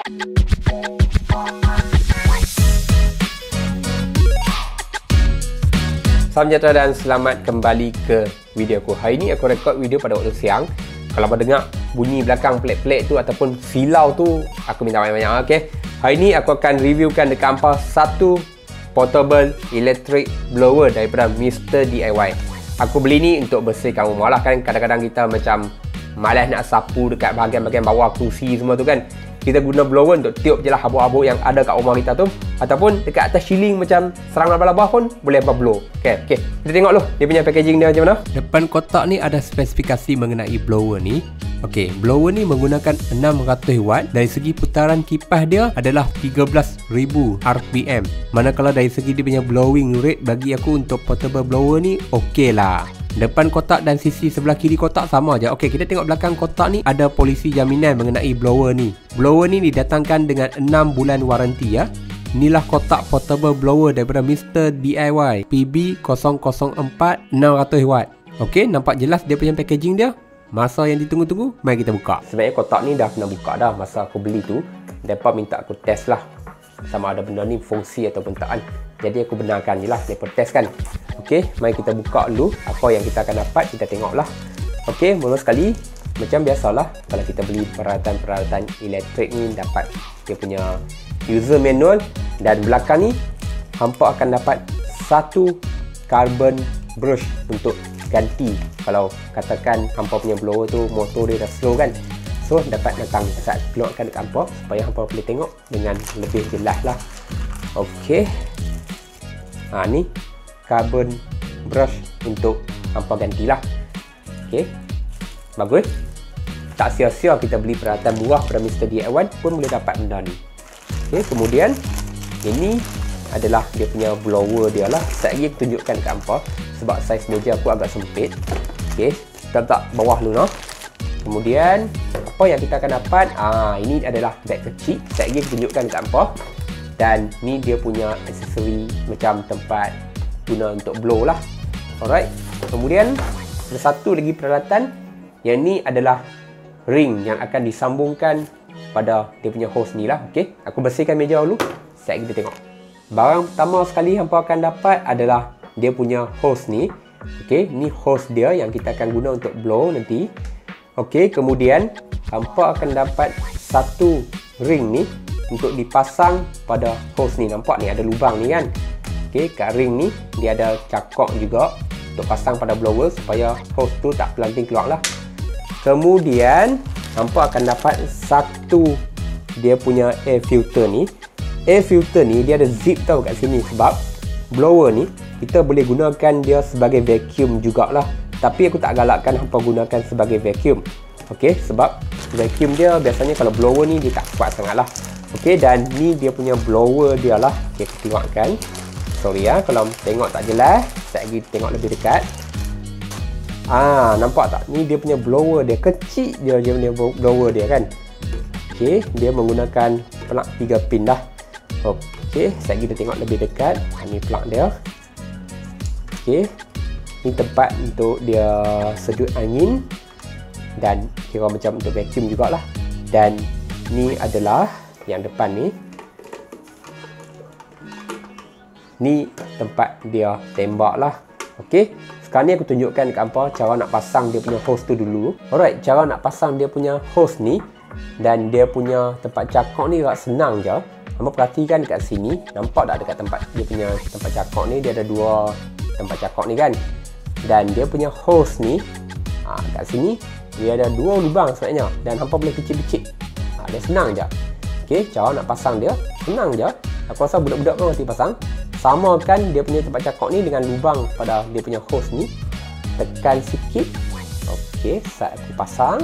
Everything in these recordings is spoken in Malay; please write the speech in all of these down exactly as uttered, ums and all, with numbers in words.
Salam sejahtera dan selamat kembali ke video aku. Hari ni aku rekod video pada waktu siang. Kalau kau dengar bunyi belakang pelik-pelik tu ataupun silau tu, aku minta banyak-banyak, okey. Hari ni aku akan reviewkan dekat hampa satu portable electric blower daripada Mister D I Y. Aku beli ni untuk bersihkan rumah lah kan. Kadang-kadang kita macam malas nak sapu dekat bahagian-bahagian bawah kerusi semua tu kan. Kita guna blower untuk tiup je lah habuk-habuk yang ada kat rumah kita tu. Ataupun dekat atas ceiling macam serang labah-labah pun boleh hampa blow. Okay, okay. Kita tengok dulu dia punya packaging dia macam mana. Depan kotak ni ada spesifikasi mengenai blower ni. Okey, blower ni menggunakan enam ratus watt. Dari segi putaran kipas dia adalah tiga belas ribu R P M. Manakala dari segi dia punya blowing rate, bagi aku untuk portable blower ni okey lah. Depan kotak dan sisi sebelah kiri kotak sama aja. Okey, kita tengok belakang kotak ni ada polisi jaminan mengenai blower ni. Blower ni didatangkan dengan enam bulan waranti ya. Inilah kotak portable blower daripada Mister D I Y P B kosong kosong empat enam ratus watt. Okey, nampak jelas dia punya packaging dia. Masa yang ditunggu-tunggu, mari kita buka. Sebenarnya kotak ni dah pernah buka dah masa aku beli tu. Mereka minta aku test lah sama ada benda ni fungsi ataupun tak kan. Jadi aku benarkan je lah, mereka test kan. Okey, mari kita buka dulu apa yang kita akan dapat, kita tengok lah. Okey, mula sekali macam biasalah kalau kita beli peralatan-peralatan elektrik ni, dapat dia punya user manual dan belakang ni hampa akan dapat satu carbon brush untuk ganti kalau katakan hampa punya blower tu motor dia dah slow kan. So dapat datang saat keluarkan dekat hampa supaya hampa boleh tengok dengan lebih jelas lah. Okey, ha, ni carbon brush untuk hampa gantilah. Okey, bagus. Tak sia-sia kita beli peralatan murah pada Mister D I Y pun boleh dapat benda ni. Okey, kemudian ini adalah dia punya blower dia lah. Saya lagi tunjukkan dekat hampa sebab saiz meja aku agak sempit. Okey, kita letak bawah dulu noh. Kemudian apa yang kita akan dapat? Ah, ini adalah beg kecil. Saya lagi tunjukkan dekat hampa. Dan ni dia punya aksesori macam tempat guna untuk blow lah. Alright. Kemudian ada satu lagi peralatan. Yang ni adalah ring yang akan disambungkan pada dia punya hose ni lah. Okey, aku bersihkan meja dulu. Sekejap kita tengok. Barang pertama sekali hampa akan dapat adalah dia punya hose ni. Okey, ni hose dia yang kita akan guna untuk blow nanti. Okey, kemudian hampa akan dapat satu ring ni untuk dipasang pada hose ni. Nampak ni ada lubang ni kan. Okey, kat ring ni dia ada cakok juga untuk pasang pada blower supaya hose tu tak pelanting keluar lah. Kemudian hampa akan dapat satu dia punya air filter ni. Air filter ni dia ada zip tau kat sini sebab blower ni kita boleh gunakan dia sebagai vacuum jugalah. Tapi aku tak galakkan hampa gunakan sebagai vacuum. Okey, sebab vacuum dia biasanya kalau blower ni dia tak kuat sangat lah. Okey, dan ni dia punya blower dia lah. Okey, aku tengokkan. Sorry ya kalau tengok tak jelas. Saya lagi tengok lebih dekat. Ah, nampak tak? Ni dia punya blower dia. Kecil dia dia punya blower dia kan. Okey, dia menggunakan plug tiga pin dah. Okey, saya kita tengok lebih dekat. Ini plug dia. Okey. Ni tempat untuk dia sedut angin dan kira macam untuk vacuum jugalah. Dan ni adalah yang depan ni. Ni tempat dia tembak lah. Okey. Sekarang ni aku tunjukkan dekat hampa cara nak pasang dia punya hose tu dulu. Alright, cara nak pasang dia punya hose ni dan dia punya tempat cakok ni agak senang je. Hampa perhatikan dekat sini, nampak tak dekat tempat dia punya tempat cakok ni dia ada dua tempat cakok ni kan. Dan dia punya hose ni ha, kat sini dia ada dua lubang sebenarnya dan hampa boleh picit-picit. Ha, dia senang je. Okey, cara nak pasang dia senang je. Aku rasa budak-budak pun nanti pasang. Samakan dia punya tempat cakok ni dengan lubang pada dia punya hose ni. Tekan sikit. Okey, saat aku pasang.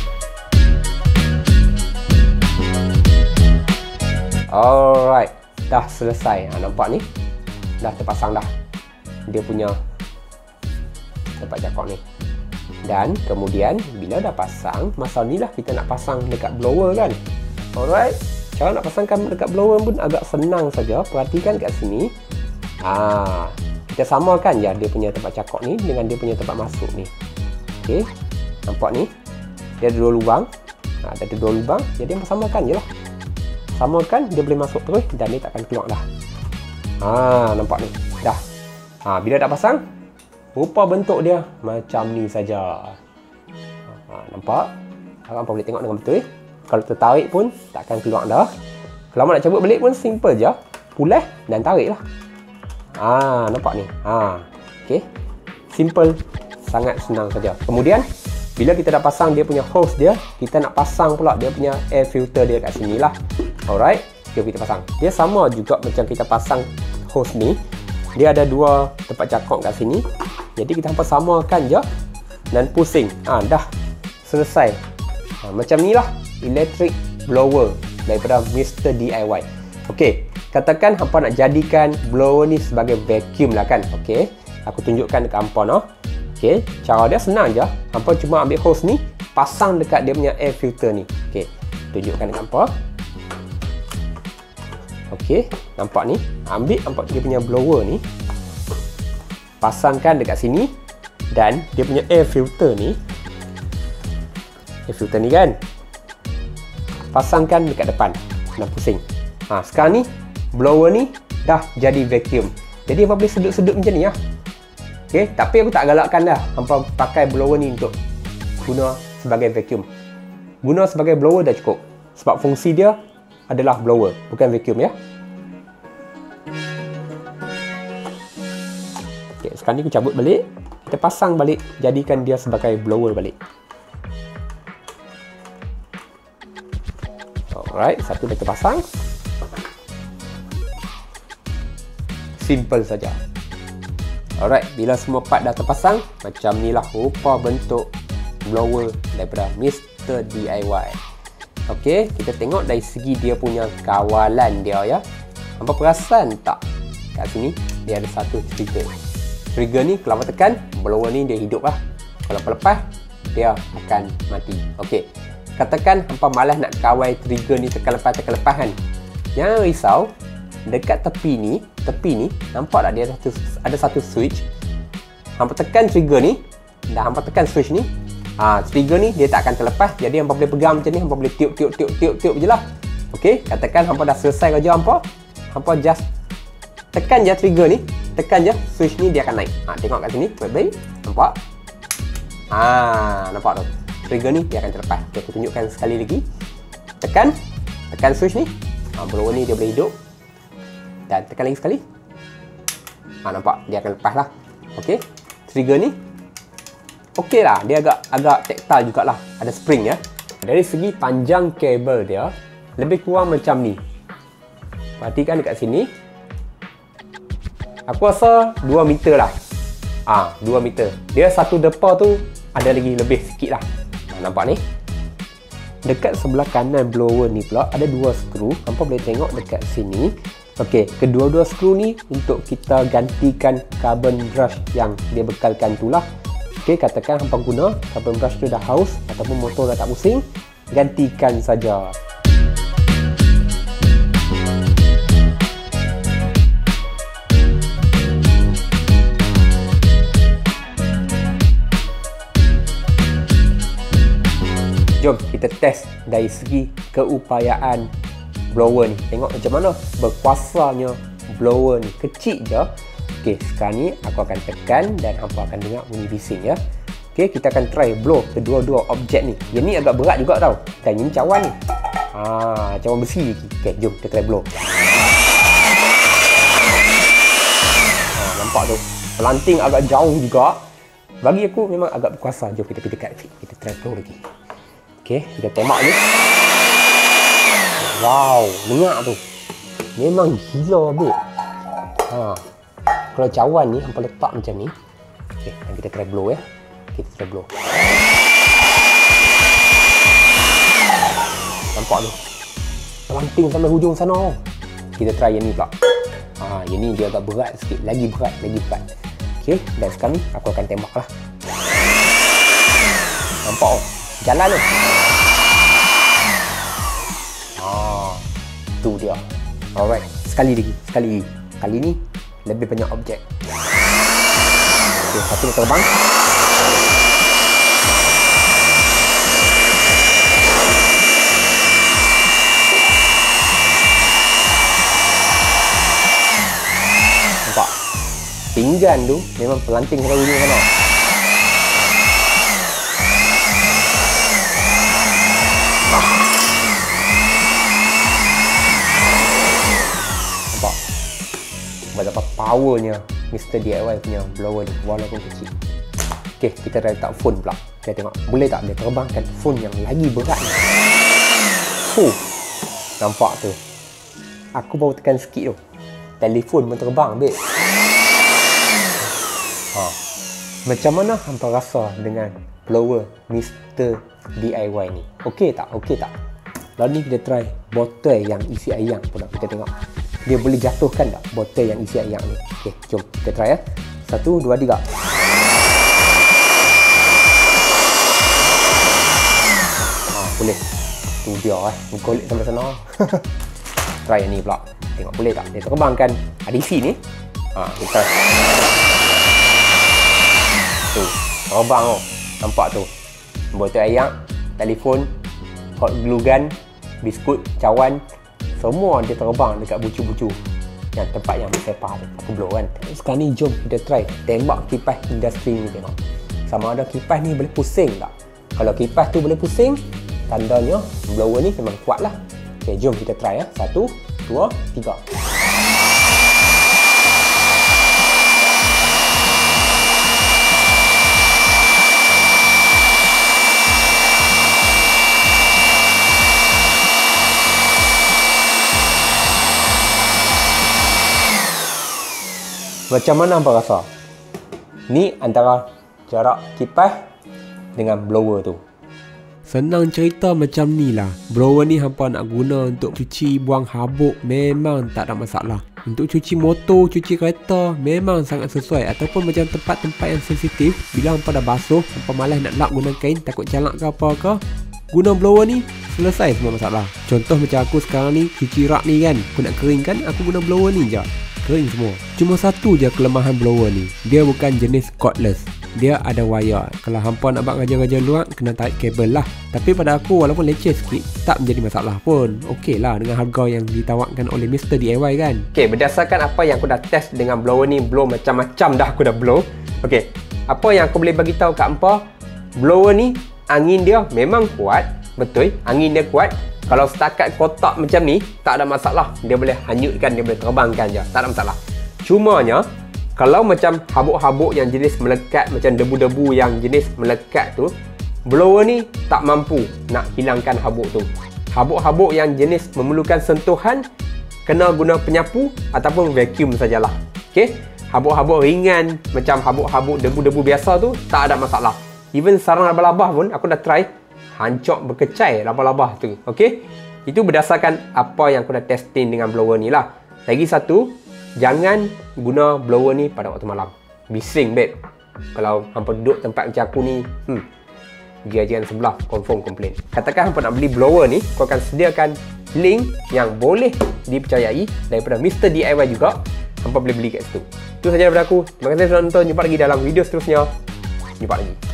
Alright, dah selesai. Ha, nampak ni? Dah terpasang dah. Dia punya tempat cakok ni. Dan kemudian bila dah pasang, masa ni lah kita nak pasang dekat blower kan. Alright, cara nak pasangkan dekat blower pun agak senang saja. Perhatikan kat sini. Ah, kita samakan je dia punya tempat cakok ni dengan dia punya tempat masuk ni. Okey, nampak ni? Dia ada dua lubang. Ha, ada dua lubang, jadi samakan je lah. samakan, dia boleh masuk terus dan dia takkan keluar dah. Ha, nampak ni. Dah. Ha, bila dah pasang, rupa bentuk dia macam ni saja. Ha, nampak? Abang boleh tengok dengan betul. Kalau tertarik pun takkan keluar dah. Kalau nak cabut balik pun simple je. Pulas dan tarik lah. Ha, nampak ni. Ha, okey. Simple. Sangat senang saja. Kemudian bila kita dah pasang dia punya hose dia, kita nak pasang pula dia punya air filter dia kat sini lah. Alright, jom kita pasang. Dia sama juga macam kita pasang hose ni. Dia ada dua tempat cakap kat sini. Jadi kita hampa samakan je dan pusing. Ah, dah selesai. Ha, macam ni lah electric blower daripada Mister D I Y. Okey, katakan hampa nak jadikan blower ni sebagai vacuum lah kan. Okey, aku tunjukkan dekat hampa noh. Okey, cara dia senang je. Hampa cuma ambil hose ni, pasang dekat dia punya air filter ni. Okey, tunjukkan dekat hampa. Okey, nampak ni. Ambil nampak dia punya blower ni. Pasangkan dekat sini dan dia punya air filter ni. Air filter ni kan. Pasangkan dekat depan. Nak pusing. Ha, sekarang ni blower ni dah jadi vacuum. Jadi hampa boleh sedut-sedut macam ni lah. Okay, tapi aku tak galakkan dah hampa pakai blower ni untuk guna sebagai vacuum. Guna sebagai blower dah cukup. Sebab fungsi dia adalah blower, bukan vacuum ya. Okay, sekarang ni aku cabut balik. Kita pasang balik, jadikan dia sebagai blower balik. Alright, satu dah terpasang. Simple saja. Alright, bila semua part dah terpasang, macam ni lah rupa bentuk blower daripada Mister D I Y. Okey, kita tengok dari segi dia punya kawalan dia ya. Hampa perasan tak? Kat sini dia ada satu trigger. Trigger ni kalau tekan, blower ni dia hidup lah. Kalau lepas, dia akan mati. Okey, katakan hampa malas nak kawal trigger ni tekan lepas tekan lepas kan. Jangan risau. Dekat tepi ni, tepi ni nampak tak dia ada satu, ada satu switch. Hampa tekan trigger ni dan hampa tekan switch ni. Ah, ha, trigger ni dia tak akan terlepas. Jadi hampa boleh pegang macam ni, hampa boleh tiup tiup tiup tiup tiup je lah. Okey, katakan hampa dah selesai kerja hampa. Hampa just tekan je trigger ni, tekan je switch ni dia akan naik. Ha, tengok kat sini, baik-baik. Nampak? Ah, nampak tu. Trigger ni dia akan terlepas. Okay, aku tunjukkan sekali lagi. Tekan, tekan switch ni. Ha, blower ni dia boleh hidup. Dan tekan lagi sekali. Ha, nampak dia akan lepas lah. Okey, trigger ni okey lah, dia agak agak tactile jugalah, ada spring ya. Dari segi panjang kabel dia lebih kurang macam ni. Perhatikan dekat sini. Aku rasa dua meter lah. Ah, ha, dua meter. Dia satu depa tu ada lagi lebih sikit lah. Ha, nampak ni. Dekat sebelah kanan blower ni pula ada dua skru. Hampa boleh tengok dekat sini. Okey, kedua-dua skru ni untuk kita gantikan carbon brush yang dia bekalkan tu lah. Okey, katakan hampa guna carbon brush tu dah haus ataupun motor dah tak pusing, gantikan saja. Jom kita test dari segi keupayaan blower ni. Tengok macam mana berkuasanya blower ni. Kecil je. Okey, sekarang ni aku akan tekan dan hampa akan dengar bunyi bising ya. Okey, kita akan try blow kedua-dua objek ni. Yang ni agak berat juga tau. Dan ini cawan ni. Ha, cawan besi lagi. Okey, jom kita try blow. Ha, nampak tu. Pelanting agak jauh juga. Bagi aku memang agak berkuasa. Jom kita pergi dekat. Kita try blow lagi. Okey, kita tembak ni. Wow, dengar tu. Memang gila babe. Ha. Kalau cawan ni hampa letak macam ni. Okey, dan kita try blow ya. Kita try blow. Nampak tu. Pelanting sampai hujung sana. Kita try yang ni pula. Ha, yang ni dia agak berat sikit, lagi berat, lagi berat. Okey, dan sekarang ni aku akan tembaklah. Nampak oh. Jalan tu. Tu dia. Alright, sekali lagi, sekali lagi. Kali ni lebih banyak objek. Okay, satu dia terbang. pinggan tu memang pelanting sampai bunyi sana. Nampak? Betapa powernya Mister D I Y punya blower ni walaupun kecil. Okey, kita dah letak phone pula. Kita tengok boleh tak dia terbangkan phone yang lagi berat ni. Huh. Nampak tu. Aku baru tekan sikit tu. Telefon pun terbang, babe. Ha. Macam mana hampa rasa dengan blower Mister D I Y ni? Okey tak? Okey tak? Lalu ni kita try botol yang isi ayam pula. Kita tengok dia boleh jatuhkan tak botol yang isi ayam ni. Okey, jom kita try ya. Satu, dua, tiga. Ha, boleh. Tu dia eh. Golek sampai sana. Try yang ni pula. Tengok boleh tak dia terbangkan A D C ni. Ha, kita tu terbang tu. Nampak tu. Botol air, telefon, hot glue gun, biskut, cawan, semua dia terbang dekat bucu-bucu yang tempat yang sepah tu. Aku blow kan. Sekarang ni jom kita try tembak kipas industri ni, tengok sama ada kipas ni boleh pusing tak. Kalau kipas tu boleh pusing, tandanya blower ni memang kuat lah. Okay, jom kita try ya. Satu, dua, tiga. Macam mana hampa rasa? Ni antara jarak kipas dengan blower tu. Senang cerita macam ni lah. Blower ni hampa nak guna untuk cuci buang habuk memang tak ada masalah. Untuk cuci motor, cuci kereta memang sangat sesuai. Ataupun macam tempat-tempat yang sensitif, bila hampa dah basuh, hampa malas nak lap guna kain, takut calak ke apa ke, guna blower ni selesai semua masalah. Contoh macam aku sekarang ni cuci rak ni kan, aku nak keringkan, aku guna blower ni je, kering semua. Cuma satu je kelemahan blower ni, dia bukan jenis cordless. Dia ada wire. Kalau hampa nak buat kerja-kerja luar, kena tarik kabel lah. Tapi pada aku walaupun leceh sikit, tak menjadi masalah pun. Okey lah dengan harga yang ditawarkan oleh Mister D I Y kan. Okey, berdasarkan apa yang aku dah test dengan blower ni, blow macam-macam dah aku dah blow. Okey, apa yang aku boleh bagi tahu kat hampa, blower ni angin dia memang kuat. Betul, angin dia kuat. Kalau setakat kotak macam ni, tak ada masalah. Dia boleh hanyutkan, dia boleh terbangkan je. Tak ada masalah. Cumanya, kalau macam habuk-habuk yang jenis melekat, macam debu-debu yang jenis melekat tu, blower ni tak mampu nak hilangkan habuk tu. Habuk-habuk yang jenis memerlukan sentuhan, kena guna penyapu ataupun vacuum sajalah. Okey, habuk-habuk ringan macam habuk-habuk debu-debu biasa tu tak ada masalah. Even sarang labah-labah pun aku dah try, hancur berkecai labah-labah tu. Okey, itu berdasarkan apa yang aku dah testing dengan blower ni lah. Lagi satu, jangan guna blower ni pada waktu malam. Bising, babe. Kalau hampa duduk tempat macam aku ni, hmm, jiran-jiran sebelah confirm komplain. Katakan hampa nak beli blower ni, kau akan sediakan link yang boleh dipercayai daripada Mister D I Y juga. Hampa boleh beli kat situ. Itu sahaja daripada aku. Terima kasih sudah nonton. Jumpa lagi dalam video seterusnya. Jumpa lagi.